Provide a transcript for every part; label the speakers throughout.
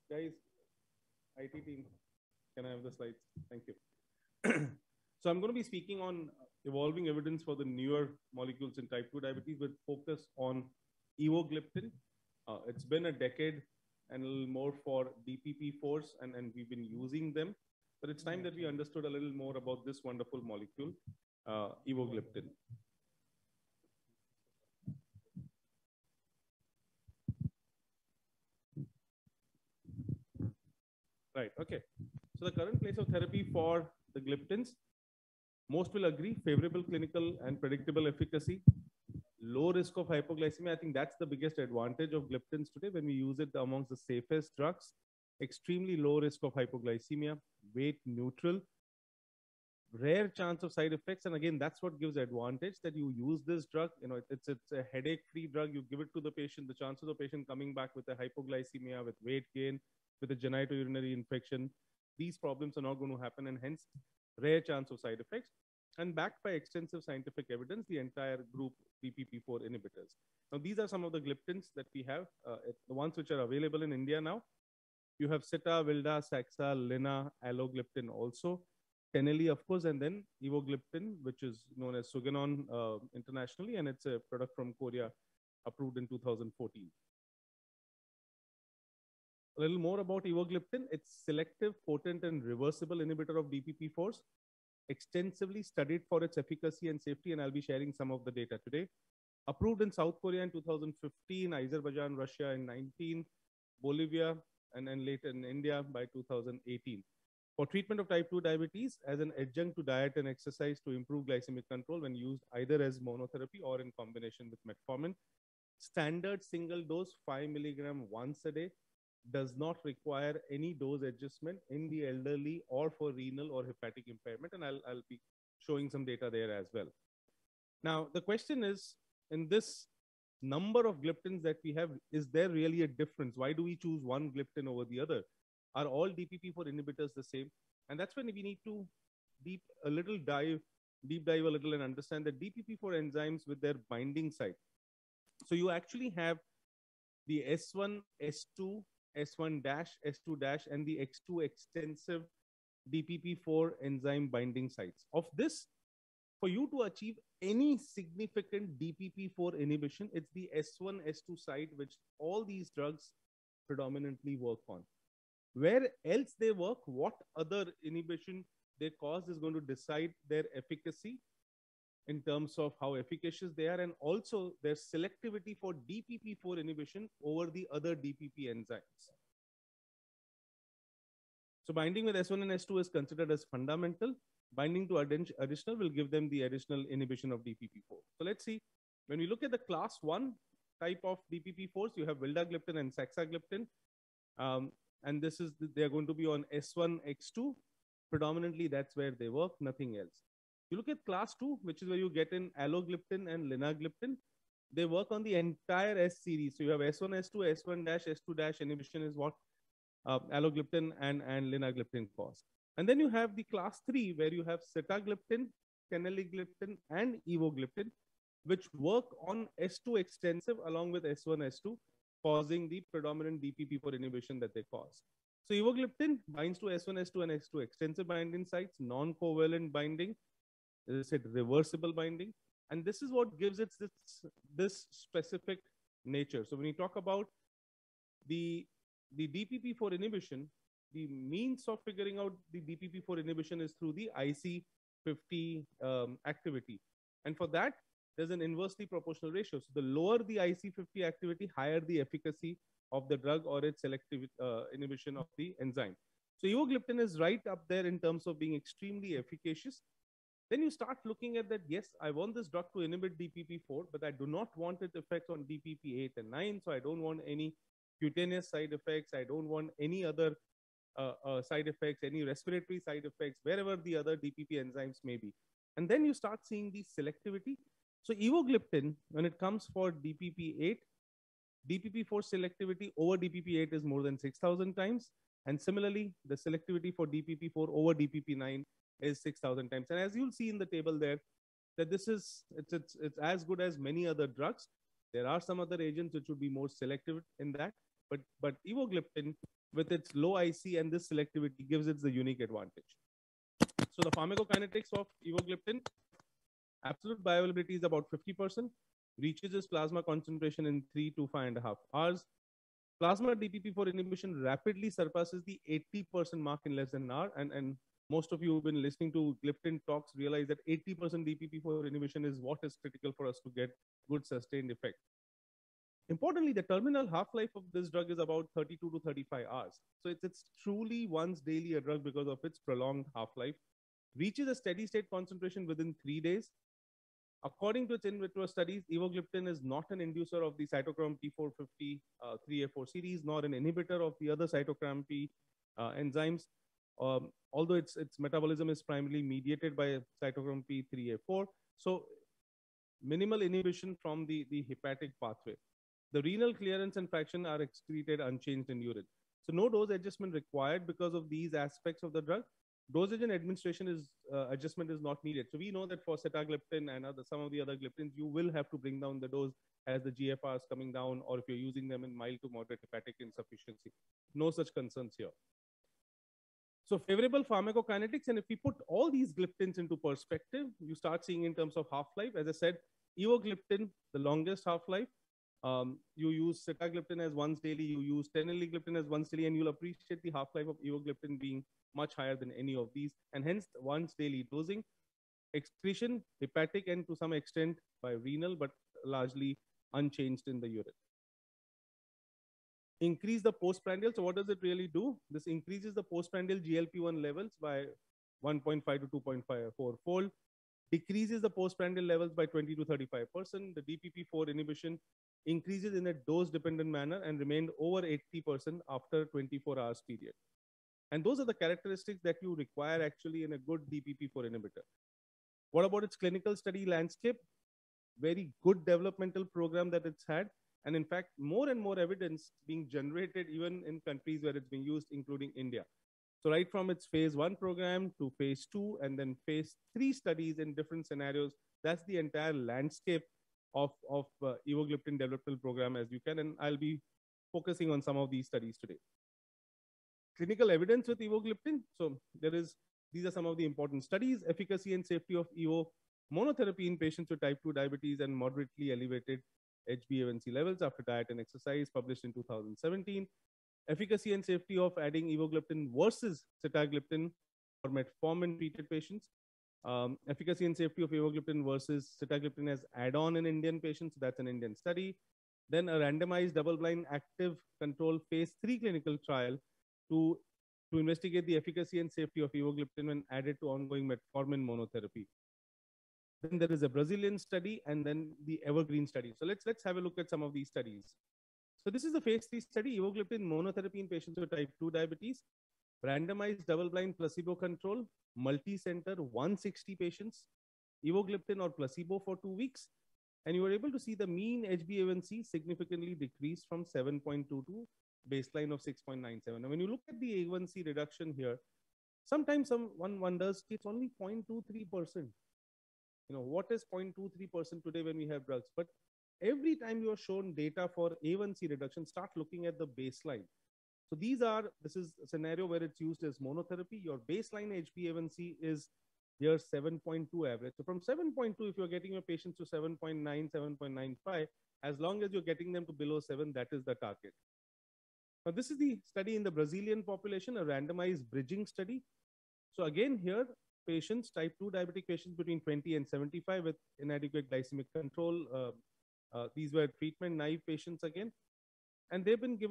Speaker 1: Guys, IT team, can I have the slides? Thank you. So I'm going to be speaking on evolving evidence for the newer molecules in type 2 diabetes with focus on evogliptin. It's been a decade and a little more for DPP4s, and we've been using them. But it's time that we understood a little more about this wonderful molecule, evogliptin. Right, okay. So the current place of therapy for the gliptins, most will agree, favorable clinical and predictable efficacy, low risk of hypoglycemia. I think that's the biggest advantage of gliptins today when we use it amongst the safest drugs. Extremely low risk of hypoglycemia, weight neutral, rare chance of side effects. And again, that's what gives advantage that you use this drug. You know, it's a headache-free drug. You give it to the patient. The chances of patient coming back with a hypoglycemia, with weight gain, with a genitourinary infection, these problems are not going to happen, and hence rare chance of side effects. And backed by extensive scientific evidence, the entire group DPP4 inhibitors. Now, these are some of the gliptins that we have, the ones which are available in India now. You have Sita, Vilda, Saxa, Lina, Alogliptin also, Teneli, of course, and then evogliptin, which is known as Suganon internationally, and it's a product from Korea approved in 2014. A little more about evogliptin. It's selective, potent, and reversible inhibitor of DPP4s, extensively studied for its efficacy and safety, and I'll be sharing some of the data today. Approved in South Korea in 2015, Azerbaijan, Russia in 19, Bolivia, and then later in India by 2018. For treatment of type 2 diabetes as an adjunct to diet and exercise to improve glycemic control when used either as monotherapy or in combination with metformin. Standard single dose 5 milligram once a day, does not require any dose adjustment in the elderly or for renal or hepatic impairment. And I'll be showing some data there as well. Now, the question is, in this number of gliptins that we have, is there really a difference? Why do we choose one gliptin over the other? Are all DPP4 inhibitors the same? And that's when we need to deep dive a little and understand the DPP4 enzymes with their binding site. So you actually have the S1, S2, S1 dash, S2 dash, and the X2 extensive DPP4 enzyme binding sites. Of this, for you to achieve any significant DPP4 inhibition, it's the S1, S2 site, which all these drugs predominantly work on. Where else they work, what other inhibition they cause is going to decide their efficacy in terms of how efficacious they are, and also their selectivity for DPP4 inhibition over the other DPP enzymes. So binding with S1 and S2 is considered as fundamental. Binding to additional will give them the additional inhibition of DPP4. So let's see, when we look at the class 1 type of DPP4s, you have vildagliptin and saxagliptin. And this is, they're going to be on S1, X2. Predominantly, that's where they work, nothing else. You look at class 2, which is where you get in alogliptin and linagliptin. They work on the entire S series. So you have S1, S2, S1 dash, S2 dash inhibition is what alogliptin and linagliptin cause. And then you have the class 3, where you have sitagliptin, teneligliptin, and evogliptin, which work on S2 extensive along with S1, S2, causing the predominant DPP4 inhibition that they cause. So evogliptin binds to S1, S2, and S2 extensive binding sites, non-covalent binding, as I said, reversible binding. And this is what gives it this specific nature. So when you talk about the DPP4 inhibition, the means of figuring out the DPP4 inhibition is through the IC50 activity. And for that, there's an inversely proportional ratio. So the lower the IC50 activity, higher the efficacy of the drug or its selective inhibition of the enzyme. So evogliptin is right up there in terms of being extremely efficacious. Then you start looking at that, yes, I want this drug to inhibit DPP4, but I do not want its effects on DPP8 and 9. So I don't want any cutaneous side effects. I don't want any other side effects, any respiratory side effects, wherever the other DPP enzymes may be. And then you start seeing the selectivity. So evogliptin, when it comes for DPP8, DPP4 selectivity over DPP8 is more than 6,000 times. And similarly, the selectivity for DPP4 over DPP9 is 6,000 times. And as you'll see in the table there, that this is, it's as good as many other drugs. There are some other agents which would be more selective in that. But evogliptin, with its low IC and this selectivity, gives it the unique advantage. So the pharmacokinetics of evogliptin, absolute bioavailability is about 50%, reaches its plasma concentration in 3 to 5.5 hours. Plasma DPP4 inhibition rapidly surpasses the 80% mark in less than an hour. And most of you who've been listening to gliptin talks realize that 80% DPP4 inhibition is what is critical for us to get good sustained effect. Importantly, the terminal half-life of this drug is about 32 to 35 hours. So it's truly once daily a drug because of its prolonged half-life. Reaches a steady state concentration within 3 days. According to its in vitro studies, evogliptin is not an inducer of the cytochrome P450 3A4 series, nor an inhibitor of the other cytochrome P enzymes. Although its metabolism is primarily mediated by cytochrome P3A4. So minimal inhibition from the hepatic pathway. The renal clearance and fraction are excreted unchanged in urine. So no dose adjustment required because of these aspects of the drug. Dosage and administration adjustment is not needed. So we know that for sitagliptin and some of the other gliptins, you will have to bring down the dose as the GFR is coming down, or if you're using them in mild to moderate hepatic insufficiency. No such concerns here. So favorable pharmacokinetics, and if we put all these gliptins into perspective, you start seeing in terms of half-life. As I said, evogliptin, the longest half-life. You use sitagliptin as once daily, you use 10-gliptin as once daily, and you'll appreciate the half-life of evogliptin being much higher than any of these, and hence once daily dosing. Excretion, hepatic, and to some extent by renal, but largely unchanged in the urine. Increase the postprandial. So what does it really do? This increases the postprandial GLP-1 levels by 1.5 to 2.54 fold, decreases the postprandial levels by 20 to 35%. The DPP4 inhibition increases in a dose-dependent manner and remained over 80% after 24 hours period. And those are the characteristics that you require actually in a good DPP4 inhibitor. What about its clinical study landscape? Very good developmental program that it's had. And in fact, more and more evidence being generated even in countries where it's being used, including India. So right from its phase 1 program to phase 2 and then phase 3 studies in different scenarios, that's the entire landscape of evogliptin developmental program as you can. And I'll be focusing on some of these studies today. Clinical evidence with evogliptin. So these are some of the important studies. Efficacy and safety of evo monotherapy in patients with type 2 diabetes and moderately elevated HbA1c levels after diet and exercise, published in 2017. Efficacy and safety of adding evogliptin versus sitagliptin for metformin treated patients. Efficacy and safety of evogliptin versus sitagliptin as add-on in Indian patients. That's an Indian study. Then a randomized double-blind active control phase 3 clinical trial to investigate the efficacy and safety of evogliptin when added to ongoing metformin monotherapy. Then there is a Brazilian study and then the Evergreen study. So let's have a look at some of these studies. So this is the phase 3 study, evogliptin monotherapy in patients with type 2 diabetes, randomized double-blind placebo control, multi-center 160 patients, evogliptin or placebo for 2 weeks. And you were able to see the mean HbA1c significantly decreased from 7.2 to baseline of 6.97. Now, when you look at the A1C reduction here, sometimes one wonders it's only 0.23%. What is 0.23% today when we have drugs? But every time you are shown data for A1C reduction, start looking at the baseline. So this is a scenario where it's used as monotherapy. Your baseline HbA1c is here 7.2 average. So from 7.2, if you're getting your patients to 7.9, 7.95, as long as you're getting them to below 7, that is the target. Now, this is the study in the Brazilian population, a randomized bridging study. So again, here, patients, type 2 diabetic patients between 20 and 75 with inadequate glycemic control. These were treatment naive patients again. And they've been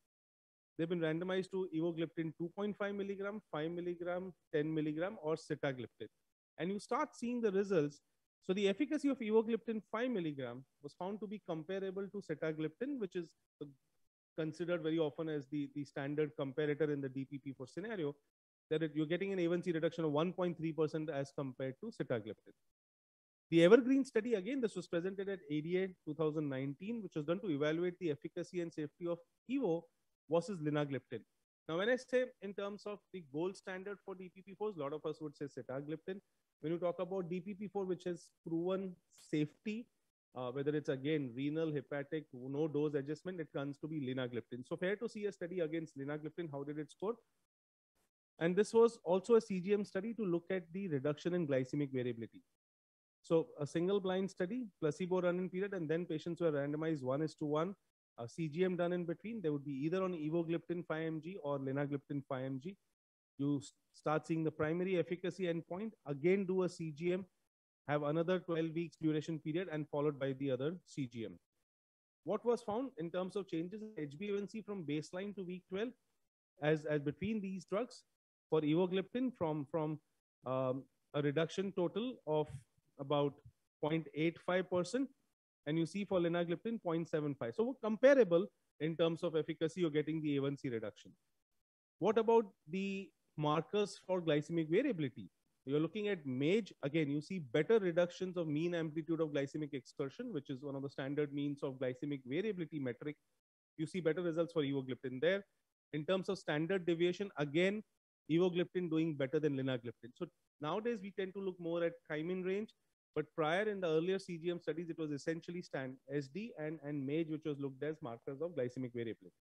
Speaker 1: randomized to evogliptin 2.5 milligram, 5 milligram, 10 milligram, or sitagliptin. And you start seeing the results. So the efficacy of evogliptin 5 milligram was found to be comparable to sitagliptin, which is considered very often as the standard comparator in the DPP4 scenario, that you're getting an A1C reduction of 1.3% as compared to sitagliptin. The Evergreen study, again, this was presented at ADA 2019, which was done to evaluate the efficacy and safety of evo versus linagliptin. Now, when I say in terms of the gold standard for DPP4s, a lot of us would say sitagliptin. When you talk about DPP4, which has proven safety whether it's again renal, hepatic, no dose adjustment, it comes to be linagliptin. So fair to see a study against linagliptin. How did it score? And this was also a CGM study to look at the reduction in glycemic variability. So a single blind study, placebo run-in period, and then patients were randomized 1:1, a CGM done in between. They would be either on evogliptin 5 mg or linagliptin 5 mg. You start seeing the primary efficacy endpoint, again do a CGM, have another 12 weeks duration period, and followed by the other CGM. What was found in terms of changes in HbA1c from baseline to week 12, as between these drugs, for evogliptin from a reduction total of about 0.85%, and you see for linagliptin 0.75. So comparable in terms of efficacy, you're getting the A1C reduction. What about the markers for glycemic variability? You're looking at MAGE. Again, you see better reductions of mean amplitude of glycemic excursion, which is one of the standard means of glycemic variability metric. You see better results for evogliptin there. In terms of standard deviation, again, evogliptin doing better than linagliptin. So nowadays we tend to look more at Kaimin range, but prior in the earlier CGM studies, it was essentially SD and MAGE, which was looked as markers of glycemic variability.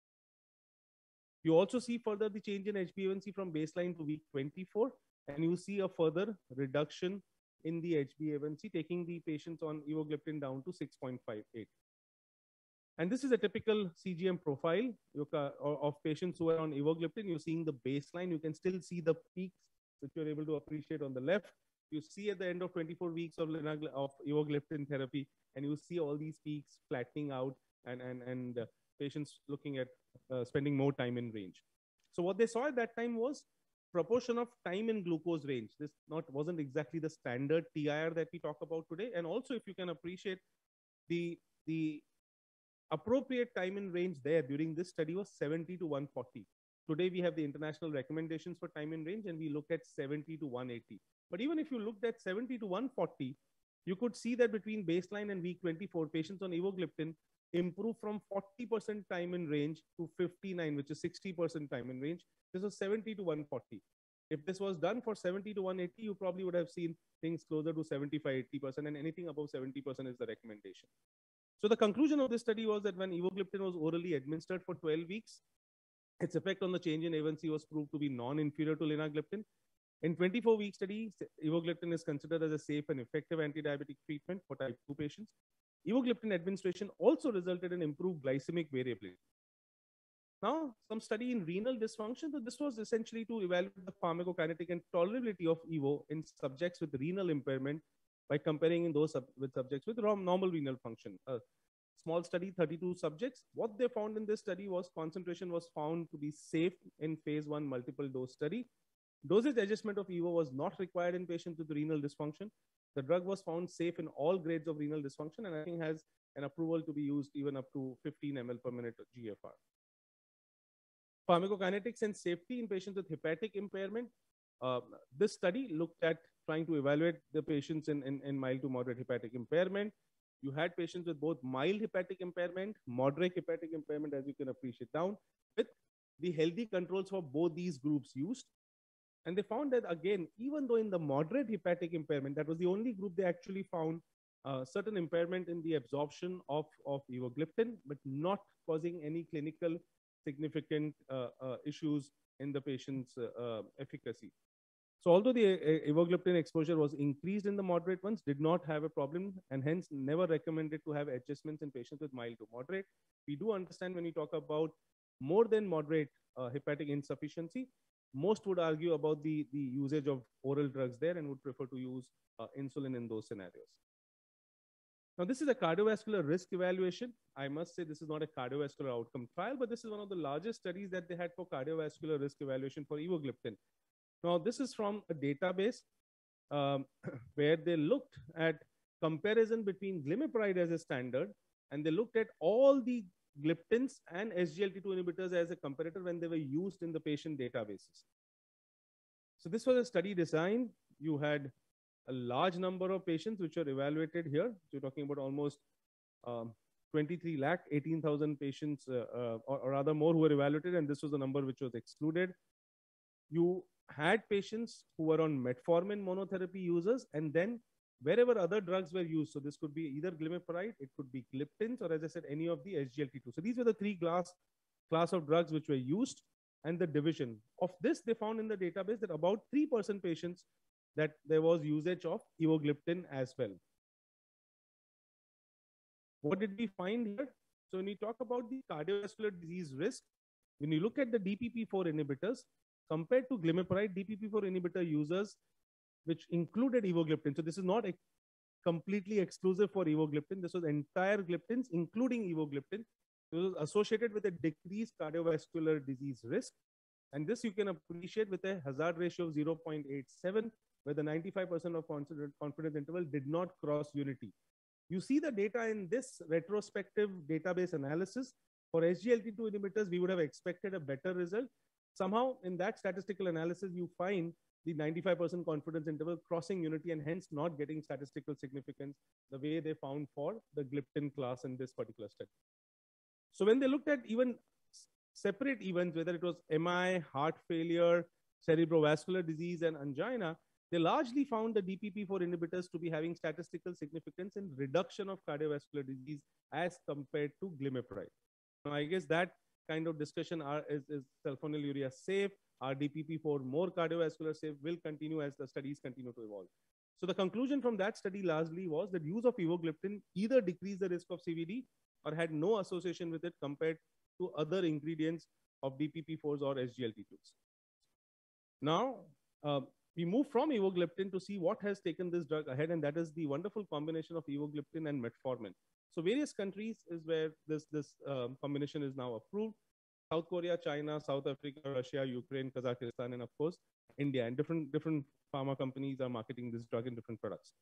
Speaker 1: You also see further the change in HbA1c from baseline to week 24, and you see a further reduction in the HbA1c, taking the patients on evogliptin down to 6.58. And this is a typical CGM profile of patients who are on evogliptin. You're seeing the baseline. You can still see the peaks that you're able to appreciate on the left. You see at the end of 24 weeks of evogliptin therapy, and you see all these peaks flattening out and patients looking at spending more time in range. So what they saw at that time was proportion of time in glucose range. This wasn't exactly the standard TIR that we talk about today. And also, if you can appreciate the appropriate time in range there during this study was 70 to 140. Today, we have the international recommendations for time in range, and we look at 70 to 180. But even if you looked at 70 to 140, you could see that between baseline and week 24, patients on evogliptin improve from 40% time in range to 59, which is 60% time in range. This was 70 to 140. If this was done for 70 to 180, you probably would have seen things closer to 75, 80%, and anything above 70% is the recommendation. So the conclusion of this study was that when evogliptin was orally administered for 12 weeks, its effect on the change in A1C was proved to be non-inferior to linagliptin. In 24-week study, evogliptin is considered as a safe and effective anti-diabetic treatment for type 2 patients. Evogliptin administration also resulted in improved glycemic variability. Now, some study in renal dysfunction. So this was essentially to evaluate the pharmacokinetic and tolerability of evo in subjects with renal impairment by comparing in those with subjects with normal renal function. Small study, 32 subjects. What they found in this study was concentration was found to be safe in phase 1 multiple dose study. Dosage adjustment of evo was not required in patients with renal dysfunction. The drug was found safe in all grades of renal dysfunction, and I think has an approval to be used even up to 15 ml per minute GFR. Pharmacokinetics and safety in patients with hepatic impairment. This study looked at trying to evaluate the patients in mild to moderate hepatic impairment. You had patients with both mild hepatic impairment, moderate hepatic impairment, as you can appreciate down, with the healthy controls for both these groups used. And they found that, again, even though in the moderate hepatic impairment, that was the only group they actually found certain impairment in the absorption of evogliptin, but not causing any clinical significant issues in the patient's efficacy. So although the evogliptin exposure was increased in the moderate ones, did not have a problem, and hence never recommended to have adjustments in patients with mild to moderate. We do understand when we talk about more than moderate hepatic insufficiency, most would argue about the usage of oral drugs there and would prefer to use insulin in those scenarios. Now, this is a cardiovascular risk evaluation. I must say this is not a cardiovascular outcome trial, but this is one of the largest studies that they had for cardiovascular risk evaluation for evogliptin. Now, this is from a database where they looked at comparison between glimepiride as a standard, and they looked at all the gliptins and SGLT2 inhibitors as a comparator when they were used in the patient databases. So this was a study design. You had a large number of patients which are evaluated here. So you're talking about almost 23 lakh, 18,000 patients, or rather more, who were evaluated, and this was the number which was excluded. You had patients who were on metformin monotherapy users, and then wherever other drugs were used. So this could be either glimepiride, it could be gliptins, or as I said, any of the SGLT2. So these were the three class of drugs which were used, and the division. Of this, they found in the database that about 3% patients that there was usage of evogliptin as well. What did we find here? So when we talk about the cardiovascular disease risk, when you look at the DPP4 inhibitors, compared to glimepiride, DPP4 inhibitor users, which included evogliptin. So this is not completely exclusive for evogliptin. This was entire gliptins, including evogliptin. It was associated with a decreased cardiovascular disease risk. And this you can appreciate with a hazard ratio of 0.87, where the 95% of confidence interval did not cross unity. You see the data in this retrospective database analysis. For SGLT2 inhibitors, we would have expected a better result. Somehow, in that statistical analysis, you find the 95% confidence interval crossing unity and hence not getting statistical significance the way they found for the gliptin class in this particular study. So when they looked at even separate events, whether it was MI, heart failure, cerebrovascular disease, and angina, they largely found the DPP4 inhibitors to be having statistical significance in reduction of cardiovascular disease as compared to glimepiride. Now, I guess that kind of discussion is sulfonylurea safe? Are DPP4 more cardiovascular safe? Will continue as the studies continue to evolve. So the conclusion from that study largely was that use of evogliptin either decreased the risk of CVD or had no association with it compared to other ingredients of DPP4s or SGLT2s. Now, we move from evogliptin to see what has taken this drug ahead, and that is the wonderful combination of evogliptin and metformin. So various countries is where this combination is now approved. South Korea, China, South Africa, Russia, Ukraine, Kazakhstan, and of course, India. And different pharma companies are marketing this drug in different products.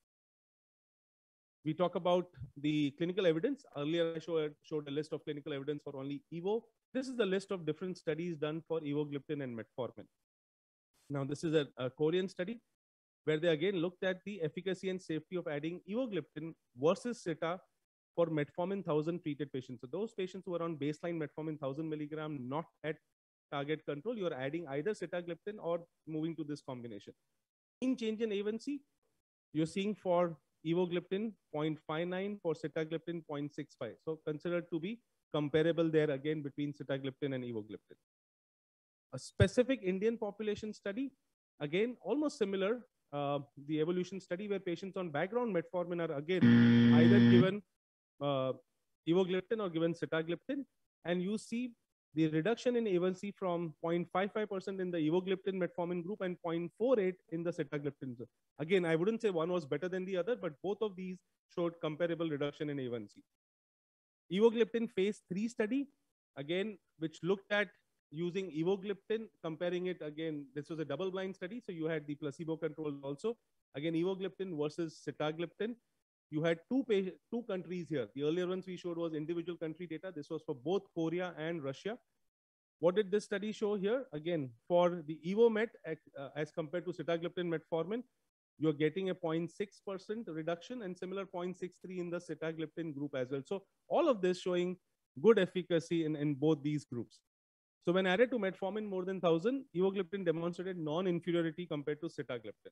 Speaker 1: We talk about the clinical evidence. Earlier, I showed a list of clinical evidence for only Evo. This is the list of different studies done for evogliptin and metformin. Now, this is a Korean study where they again looked at the efficacy and safety of adding evogliptin versus sita for metformin 1000 treated patients. So those patients who are on baseline metformin 1000 milligram, not at target control, you are adding either sitagliptin or moving to this combination. In change in A1C, you're seeing for evogliptin 0.59, for sitagliptin 0.65. So considered to be comparable there again between sitagliptin and evogliptin. A specific Indian population study, again, almost similar. The evolution study where patients on background metformin are again either given evogliptin or given sitagliptin, and you see the reduction in A1C from 0.55% in the evogliptin metformin group and 0.48 in the sitagliptin group. Again, I wouldn't say one was better than the other, but both of these showed comparable reduction in A1C. Evogliptin phase 3 study, again, which looked at using evogliptin, comparing it again, this was a double-blind study, so you had the placebo control also. Again, evogliptin versus sitagliptin. You had two countries here. The earlier ones we showed was individual country data. This was for both Korea and Russia. What did this study show here? Again, for the EvoMet as compared to sitagliptin metformin, you're getting a 0.6% reduction and similar 0.63 in the sitagliptin group as well. So all of this showing good efficacy in both these groups. So when added to metformin more than 1000, evogliptin demonstrated non-inferiority compared to sitagliptin.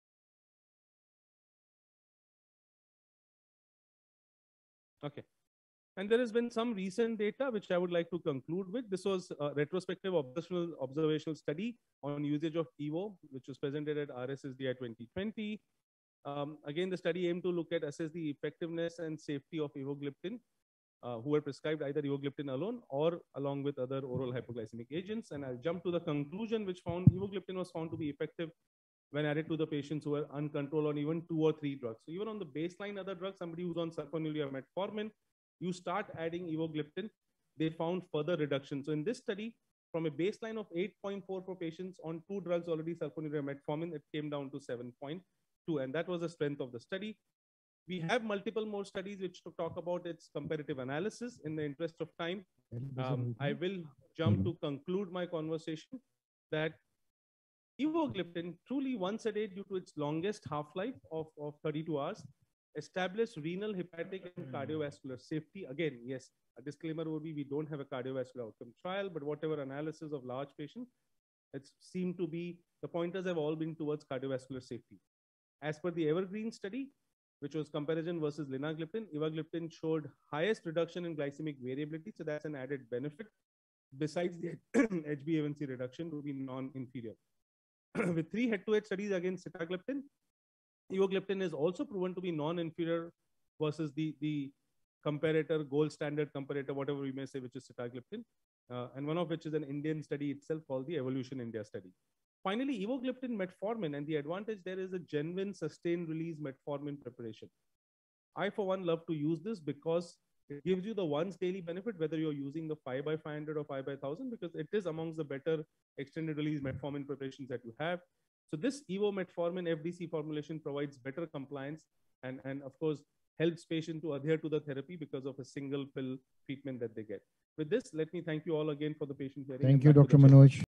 Speaker 1: Okay. And there has been some recent data which I would like to conclude with. This was a retrospective observational study on usage of Evo, which was presented at RSSDI 2020. Again, the study aimed to look at assess the effectiveness and safety of evogliptin, who were prescribed either evogliptin alone or along with other oral hypoglycemic agents. And I'll jump to the conclusion, which found evogliptin was found to be effective when added to the patients who were uncontrolled on even 2 or 3 drugs. So even on the baseline other drugs, somebody who's on sulfonylurea metformin, you start adding evogliptin, they found further reduction. So in this study, from a baseline of 8.4 for patients on 2 drugs already, sulfonylurea metformin, it came down to 7.2. And that was the strength of the study. We have multiple more studies which talk about its comparative analysis. In the interest of time, I will jump to conclude my conversation that evogliptin, truly once a day due to its longest half-life of 32 hours, established renal, hepatic, and cardiovascular safety. Again, yes, a disclaimer would be we don't have a cardiovascular outcome trial, but whatever analysis of large patients, it seemed to be, the pointers have all been towards cardiovascular safety. As per the Evergreen study, which was comparison versus linagliptin. Evagliptin showed highest reduction in glycemic variability, so that's an added benefit. Besides the HbA1c reduction to be non-inferior. With 3 head-to-head studies against sitagliptin, evagliptin is also proven to be non-inferior versus the comparator, gold standard comparator, whatever we may say, which is sitagliptin, and one of which is an Indian study itself called the Evolution India study. Finally, evagliptin metformin, and the advantage there is a genuine sustained release metformin preparation. I, for one, love to use this because it gives you the once daily benefit, whether you're using the 5x500 or 5x1000, because it is amongst the better extended release metformin preparations that you have. So this Evo metformin FDC formulation provides better compliance and of course, helps patient to adhere to the therapy because of a single pill treatment that they get. With this, let me thank you all again for the patient hearing.
Speaker 2: Thank you, Dr. Manoj.